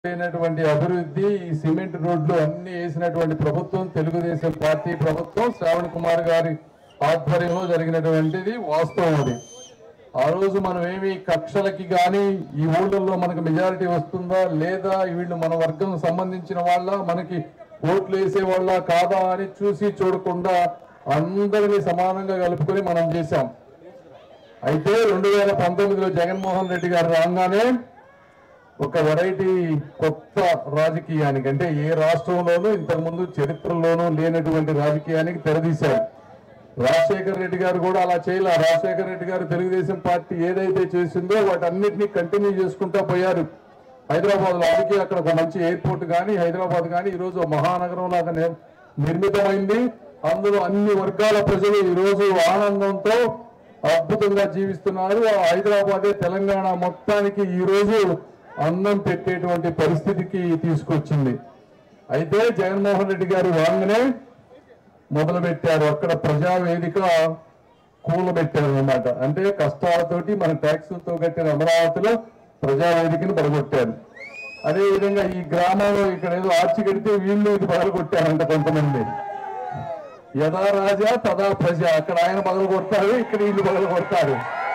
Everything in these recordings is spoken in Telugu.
అయినటువంటి అభివృద్ధి ఈ సిమెంట్ రోడ్లు అన్ని వేసినటువంటి ప్రభుత్వం తెలుగుదేశం పార్టీ ప్రభుత్వం శ్రావణ్ కుమార్ గారి ఆధ్వర్యంలో జరిగినటువంటిది వాస్తవం. అది ఆ రోజు మనం ఏమి కక్షలకి కానీ ఈ ఊళ్ళల్లో మనకు మెజారిటీ వస్తుందా లేదా, వీళ్ళు మన వర్గం సంబంధించిన వాళ్ళ మనకి ఓట్లు వేసే వాళ్ళ కాదా అని చూసి చూడకుండా అందరినీ సమానంగా కలుపుకొని మనం చేశాం. అయితే 2019లో జగన్మోహన్ రెడ్డి గారు రాగానే ఒక వెరైటీ కొత్త రాజకీయానికి, అంటే ఏ రాష్ట్రంలోనూ ఇంతకుముందు చరిత్రలోనూ లేనటువంటి రాజకీయానికి తెరదీశారు. రాజశేఖర రెడ్డి గారు కూడా అలా చేయలే. రాజశేఖర రెడ్డి గారు తెలుగుదేశం పార్టీ ఏదైతే చేసిందో వాటన్నిటినీ కంటిన్యూ చేసుకుంటూ పోయారు. హైదరాబాద్ లో అందుకే అక్కడ ఒక మంచి ఎయిర్పోర్ట్ కానీ హైదరాబాద్ కానీ ఈరోజు మహానగరం లాగా నిర్మితమైంది. అందులో అన్ని వర్గాల ప్రజలు ఈరోజు ఆనందంతో అద్భుతంగా జీవిస్తున్నారు. హైదరాబాదే తెలంగాణ మొత్తానికి ఈరోజు అన్నం పెట్టేటువంటి పరిస్థితికి తీసుకొచ్చింది. అయితే జగన్మోహన్ రెడ్డి గారు రాగానే మొదలు పెట్టారు, అక్కడ ప్రజావేదిక కూలబెట్టారు అన్నమాట. అంటే కష్టాలతోటి మన ట్యాక్సులతో కట్టిన అమరావతిలో ప్రజావేదికను పడగొట్టారు. అదేవిధంగా ఈ గ్రామంలో ఇక్కడ ఏదో ఆర్చి కడితే వీళ్ళు ఇది పగలగొట్టారంట కొంతమంది. యథా రాజా తదా ప్రజ, అక్కడ ఆయన పగలు కొడతారు, ఇక్కడ వీళ్ళు పగలు కొడతారు.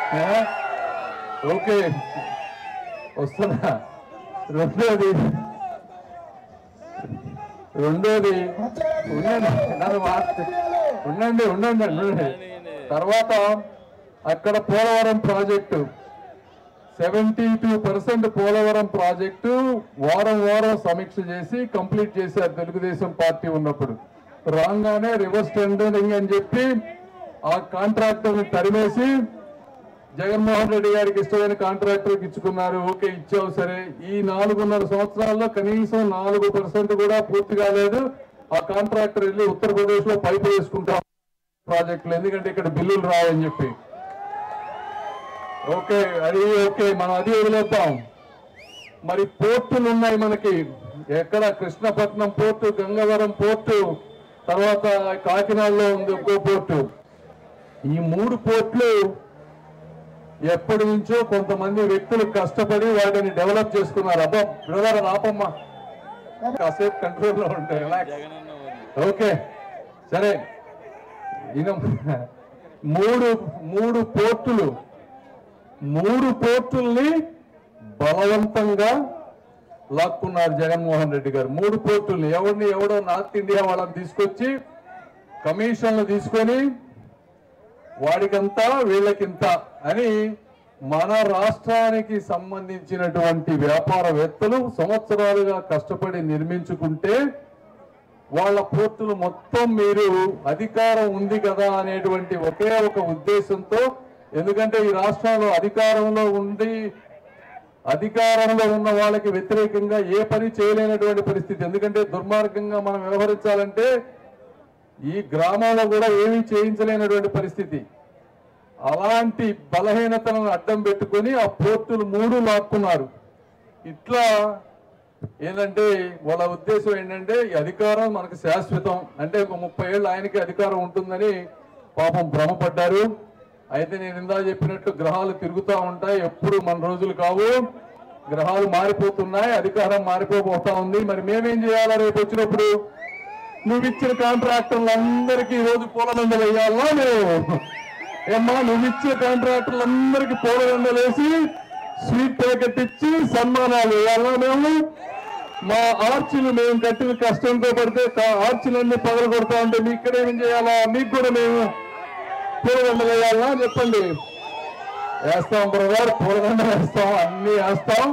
ఓకే వస్తున్నా. రెండోది ఉండండి. తర్వాత అక్కడ పోలవరం ప్రాజెక్టు 72% పోలవరం ప్రాజెక్టు వారం సమీక్ష చేసి కంప్లీట్ చేశారు తెలుగుదేశం పార్టీ ఉన్నప్పుడు. రాగానే రివర్స్ టెండరింగ్ అని చెప్పి ఆ కాంట్రాక్టర్ని తరిమేసి జగన్మోహన్ రెడ్డి గారికి ఇష్టమైన కాంట్రాక్టర్కి ఇచ్చుకున్నారు. ఓకే ఇచ్చావు సరే. ఈ 4.5 సంవత్సరాల్లో కనీసం 4% కూడా పూర్తి కాలేదు. ఆ కాంట్రాక్టర్ వెళ్ళి ఉత్తరప్రదేశ్ లో పైపు వేసుకుంటాం ప్రాజెక్టులు, ఎందుకంటే ఇక్కడ బిల్లులు రావని చెప్పి. ఓకే మనం అది వదిలేద్దాం. మరి పోర్టులు ఉన్నాయి మనకి. ఎక్కడ కృష్ణపట్నం పోర్టు, గంగవరం పోర్టు, తర్వాత కాకినాడలో ఉంది ఇంకో పోర్టు. ఈ 3 పోర్టులు ఎప్పటి నుంచో కొంతమంది వ్యక్తులు కష్టపడి వాటిని డెవలప్ చేసుకున్నారు. అబ్బా బ్రదర్ ఆపమ్మ, కాసేపు కంట్రోల్లో ఉంటాయి. ఓకే సరే. ఈయన 3 పోర్టుల్ని బలవంతంగా లాక్కున్నారు జగన్మోహన్ రెడ్డి గారు. 3 పోర్టుల్ని ఎవడో నార్త్ ఇండియా వాళ్ళని తీసుకొచ్చి కమిషన్లు తీసుకొని వాడికంతా వీళ్ళకింత అని మన రాష్ట్రానికి సంబంధించినటువంటి వ్యాపారవేత్తలు సంవత్సరాలుగా కష్టపడి నిర్మించుకుంటే వాళ్ళ పోర్టులు మొత్తం మీరు అధికారం ఉంది కదా అనేటువంటి ఒకే ఒక ఉద్దేశంతో, ఎందుకంటే ఈ రాష్ట్రంలో అధికారంలో ఉన్న వాళ్ళకి వ్యతిరేకంగా ఏ పని చేయలేనటువంటి పరిస్థితి. ఎందుకంటే దుర్మార్గంగా మనం వ్యవహరించాలంటే ఈ గ్రామంలో కూడా ఏమీ చేయించలేనటువంటి పరిస్థితి. అలాంటి బలహీనతలను అడ్డం పెట్టుకొని ఆ పోర్టులు 3 లాక్కున్నారు. ఇట్లా ఏంటంటే వాళ్ళ ఉద్దేశం ఏంటంటే ఈ అధికారం మనకు శాశ్వతం, అంటే ఒక 30 ఏళ్ళు ఆయనకి అధికారం ఉంటుందని పాపం భ్రమపడ్డారు. అయితే నేను ఇందా చెప్పినట్టు గ్రహాలు తిరుగుతూ ఉంటాయి, ఎప్పుడు మన రోజులు కావు. గ్రహాలు మారిపోతున్నాయి, అధికారం మారిపోతా ఉంది. మరి మేమేం చేయాలా? రేపు వచ్చినప్పుడు నువ్వు ఇచ్చిన కాంట్రాక్టర్లందరికీ ఈరోజు పూలదండలు వేయాలా? నువ్వు ఇచ్చిన కాంట్రాక్టర్లందరికీ పూలదండలు వేసి స్వీట్ ప్యాకెట్ ఇచ్చి సన్మానాలు వేయాలా? మా ఆర్చిలు మేము కట్టిన కష్టంతో పడితే ఆర్చిలన్నీ పగలు కొడతా ఉంటే మీ ఇక్కడేం చేయాలా? మీకు కూడా మేము పూలదండలు వేయాలా? చెప్పండి. వేస్తాం బ్రదర్, పూలదండ వేస్తాం, అన్ని వేస్తాం.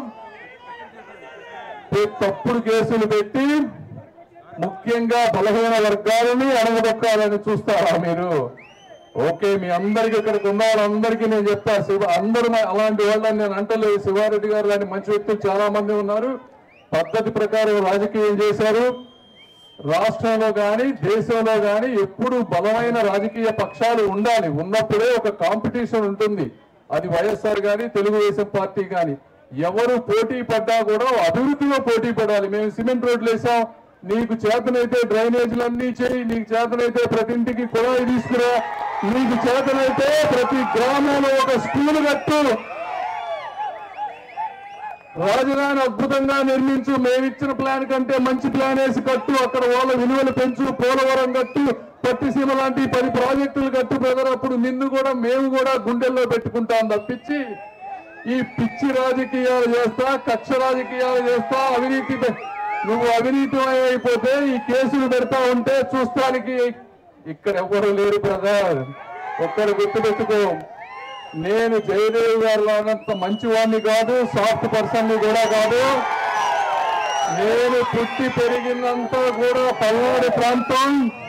తప్పుడు కేసులు పెట్టి ముఖ్యంగా బలహీన వర్గాలని అణగదొక్కాలని చూస్తారా మీరు? ఓకే, మీ అందరికీ ఇక్కడికి ఉన్న వాళ్ళందరికీ నేను చెప్తా, అందరూ అలాంటి వాళ్ళని నేను అంటలేదు. శివారెడ్డి గారు లాంటి మంచి వ్యక్తులు చాలా మంది ఉన్నారు, పద్ధతి ప్రకారం రాజకీయం చేశారు. రాష్ట్రంలో కానీ దేశంలో కానీ ఎప్పుడు బలమైన రాజకీయ పక్షాలు ఉండాలి. ఉన్నప్పుడే ఒక కాంపిటీషన్ ఉంటుంది. అది వైఎస్ఆర్ కానీ తెలుగుదేశం పార్టీ కానీ ఎవరు పోటీ పడ్డా కూడా అభివృద్ధిలో పోటీ పడాలి. మేము సిమెంట్ రోడ్లు వేసాం, నీకు చేతనైతే డ్రైనేజీలన్నీ చేయి, నీకు చేతనైతే ప్రతి ఇంటికి కుళాయి తీసుకురా, నీకు చేతనైతే ప్రతి గ్రామంలో ఒక స్కూల్ కట్టు, రాజధాని అద్భుతంగా నిర్మించు, మేమిచ్చిన ప్లాన్ కంటే మంచి ప్లాన్ వేసి కట్టు, అక్కడ వాళ్ళ విలువలు పెంచు, పోలవరం కట్టు, పట్టిసీమ లాంటి 10 ప్రాజెక్టులు కట్టు బ్రదర్. అప్పుడు నిన్ను కూడా మేము కూడా గుండెల్లో పెట్టుకుంటాం తప్పించి ఈ పిచ్చి రాజకీయాలు చేస్తా, కక్ష రాజకీయాలు చేస్తా, నువ్వు అవినీతి అయిపోతే ఈ కేసులు పెడతా ఉంటే చూస్తానికి ఇక్కడ ఎవరు లేరు బ్రదర్. ఒక్కరు గుర్తుపెట్టుకో, నేను జయదేవ్ గారు లాగంత మంచివాడిని కాదు, సాఫ్ట్ పర్సన్ కూడా కాదు. నేను పుట్టి పెరిగినంతా కూడా పల్నాడు ప్రాంతం.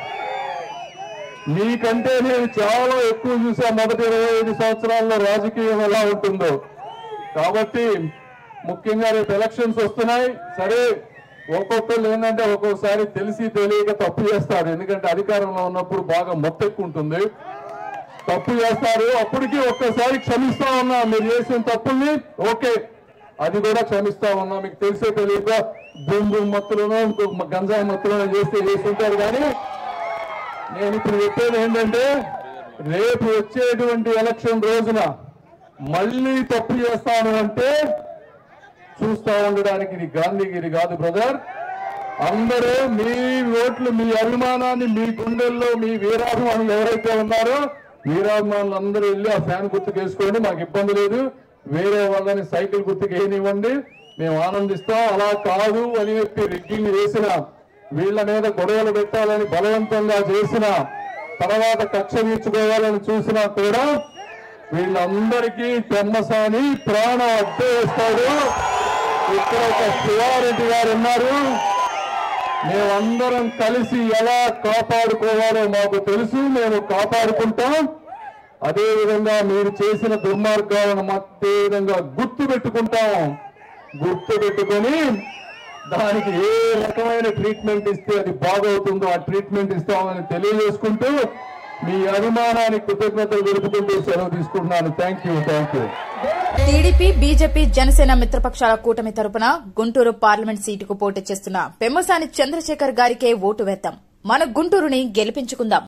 నీకంటే నేను చాలా ఎక్కువ చూసా మొదటి 25 సంవత్సరాల్లో రాజకీయం ఎలా ఉంటుందో. కాబట్టి ముఖ్యంగా రేపు ఎలక్షన్స్ వస్తున్నాయి. సరే, ఒక్కొక్కళ్ళు ఏంటంటే ఒక్కొక్కసారి తెలిసి తెలియక తప్పు చేస్తారు. ఎందుకంటే అధికారంలో ఉన్నప్పుడు బాగా మొత్తెక్కుంటుంది, తప్పు చేస్తారు. అప్పటికి ఒక్కసారి క్షమిస్తా ఉన్నా, మీరు చేసిన తప్పుల్ని ఓకే, అది కూడా క్షమిస్తా ఉన్నా. మీకు తెలిసే తెలియక బూమ్ బూమ్ మత్తులను గంజాయి మత్తులను చేస్తుంటారు. కానీ నేను ఇప్పుడు చెప్పేది ఏంటంటే, రేపు వచ్చేటువంటి ఎలక్షన్ రోజున మళ్ళీ తప్పు చేస్తాను అంటే చూస్తా ఉండడానికి ఇది గాంధీగిరి కాదు బ్రదర్. అందరూ మీ ఓట్లు, మీ అభిమానాన్ని, మీ గుండెల్లో మీ వీరాభిమానులు ఎవరైతే ఉన్నారో వీరాభిమానులు అందరూ వెళ్ళి ఆ ఫ్యాన్ గుర్తుకు వేసుకోండి, మాకు ఇబ్బంది లేదు. వేరే వాళ్ళని సైకిల్ గుర్తుకు వేయనివ్వండి, మేము ఆనందిస్తాం. అలా కాదు అని చెప్పి రిగ్గింగ్ చేసిన, వీళ్ళ మీద గొడవలు పెట్టాలని బలవంతంగా చేసిన, తర్వాత కక్ష తీర్చుకోవాలని చూసినా కూడా వీళ్ళందరికీ తెమ్మసాని ప్రాణం అడ్డేస్తాడు. ఇక్కడ ఒక శివారెడ్డి గారు ఉన్నారు. మేమందరం కలిసి ఎలా కాపాడుకోవాలో మాకు తెలుసు, మేము కాపాడుకుంటాం. అదేవిధంగా మీరు చేసిన దుర్మార్గాలను అదే విధంగా గుర్తు పెట్టుకుంటాం. గుర్తు పెట్టుకొని దానికి ఏ రకమైన ట్రీట్మెంట్ ఇస్తే అది బాగవుతుందో ఆ ట్రీట్మెంట్ ఇస్తామని తెలియజేసుకుంటూ మీ అభిమానానికి కృతజ్ఞతలు తెలుపుకుంటూ సెలవు తీసుకుంటున్నాను. Thank you. TDP, BJP, Janasena మిత్రపక్షాల కూటమి తరపున గుంటూరు పార్లమెంట్ సీటుకు పోటీ చేస్తున్న పెమ్మసాని చంద్రశేఖర్ గారికే ఓటు వేద్దాం. మన గుంటూరుని గెలిపించుకుందాం.